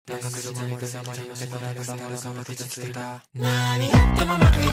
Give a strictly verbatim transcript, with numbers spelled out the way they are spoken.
大学どこにくさまり寄せたらくさまるかも傷ついた。何やっても負け